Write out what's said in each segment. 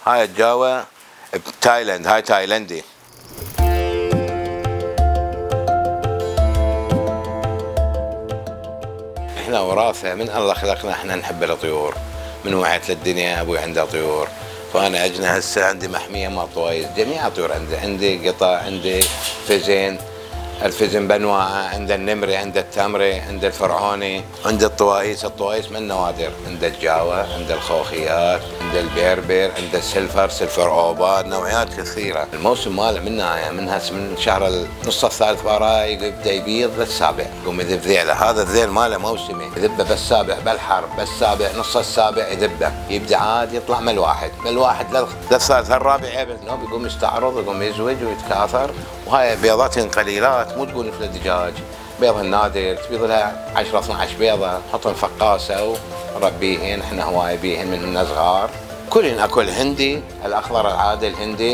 هاي الجاوة بتايلاند، هاي تايلندي. احنا وراثة من الله خلقنا، احنا نحب الطيور من وعيت للدنيا. ابوي عنده طيور، فانا اجنى هسه عندي محمية مال طوايس، جميع الطيور عندي قطع، عندي فزن، الفزن بانواعه، عند النمري، عند التمري، عند الفرعوني، عند الطوايس. الطوايس من نوادر، عند الجاوة، عند الخوخيات، عند البيربر، عند السلفر، سلفر اوبار، نوعيات كثيرة. الموسم ماله من شهر نص الثالث فراي يبدا يبيض للسابع، يقوم يذب ذيله. هذا الذيل ماله موسمي، يذبه بالسابع بالحر، بالسابع نص السابع يذبه، يبدا عاد يطلع من الواحد للثالث الرابع يقوم يستعرض، يقوم يزوج ويتكاثر. وهاي بيضاتهن قليلات، مو تقول مثل الدجاج، بيضها النادر تبيض لها 10 12 بيضه، نحطهم فقاسه ونربيهن. احنا هواي بيهن من صغار. كلهن اكل هندي، الاخضر العادي الهندي،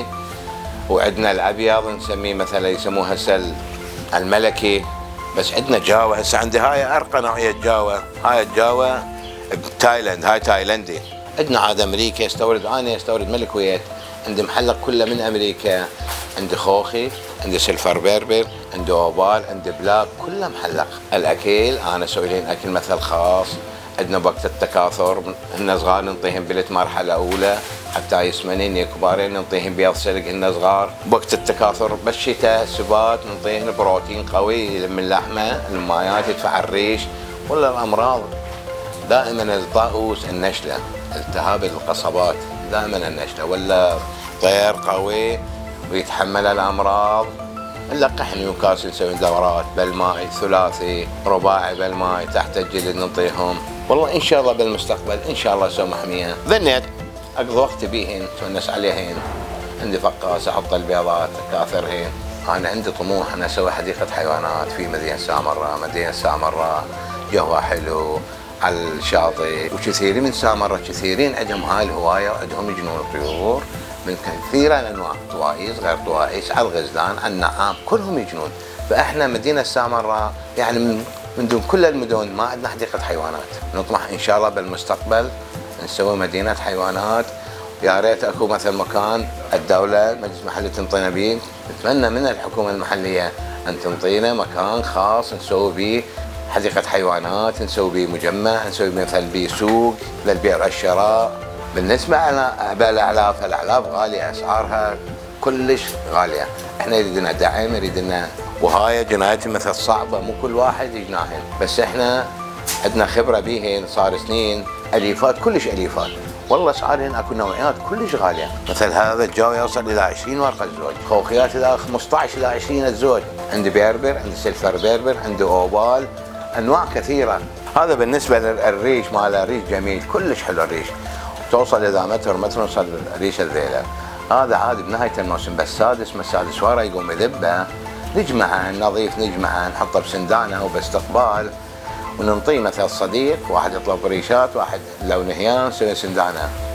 وعندنا الابيض نسميه مثلا يسموه هسه الملكي. بس عندنا جاوة، هسه عندي هاي ارقى نوعيه جاوة، هاي الجاوة بتايلاند، هاي تايلندي. عندنا عاد امريكا يستورد، انا استورد من الكويت، عندي محلق كله من امريكا، عندي خوخي، عندي سلفر بيربر، عندي اوبال، عندي بلاك، كله محلق. الاكل انا اسوي لهم اكل مثل خاص. عندنا وقت التكاثر، هن صغار نعطيهم بلت مرحله اولى حتى يسمنين كبارين، نعطيهم بيض سلق هن صغار. بوقت التكاثر بالشتاء سبات نعطيهم بروتين قوي من اللحمه، المايات يدفع الريش. ولا الامراض دائما الطاووس، النشله، التهاب القصبات، دائما النشله، ولا طير قوي ويتحمل الامراض. نلقح نيوكاسل نسوي دورات بالماء، ثلاثي رباعي بالماء تحت الجلد نعطيهم. والله ان شاء الله بالمستقبل ان شاء الله اسوي محميه. ظنيت اقضي وقت بيهن، اتونس عليهن، عندي فقاس احط البيضات اكاثرهن. انا عندي طموح ان اسوي حديقه حيوانات في مدينه سامراء. مدينه سامراء جوها حلو على الشاطئ، وكثيرين من سامراء كثيرين عندهم هاي الهوايه، وعندهم يجنون الطيور من كثير الانواع، طوائس غير طوائس، على الغزلان، على النعام، كلهم يجنون. فاحنا مدينه سامراء يعني من دون كل المدن ما عندنا حديقه حيوانات. نطمح ان شاء الله بالمستقبل نسوي مدينه حيوانات. يا ريت اكو مثل مكان الدوله مجلس محلي تنطينا به. نتمنى من الحكومه المحليه ان تنطينا مكان خاص نسوي به حديقه حيوانات، نسوي به مجمع، نسوي مثل به سوق للبيع والشراء. بالنسبه بالاعلاف، الاعلاف غاليه، اسعارها كلش غاليه. احنا يريدنا دعم، يريدنا، وهاي جنايتي مثل صعبه، مو كل واحد يجناهن، بس احنا عندنا خبره بيهن صار سنين، اليفات كلش اليفات. والله اسعارهن اكو نوعيات كلش غاليه، مثل هذا الجو يوصل الى 20 ورقه الزوج، خوخيات الى 15 الى 20 الزوج. عندي بيربر، عندي سلفر بيربر، عندي اوبال، انواع كثيره. هذا بالنسبه للريش ماله، ريش جميل كلش حلو الريش، توصل اذا متر نوصل ريش الذيله. هذا عادي بنهايه الموسم بالسادس من السادس ورا يقوم يذبه، نجمعه نظيف، نجمعه نحطه بسندانه وباستقبال، وننطيه مثل صديق، واحد يطلب ريشات، واحد لو نهيان نسوي سندانه.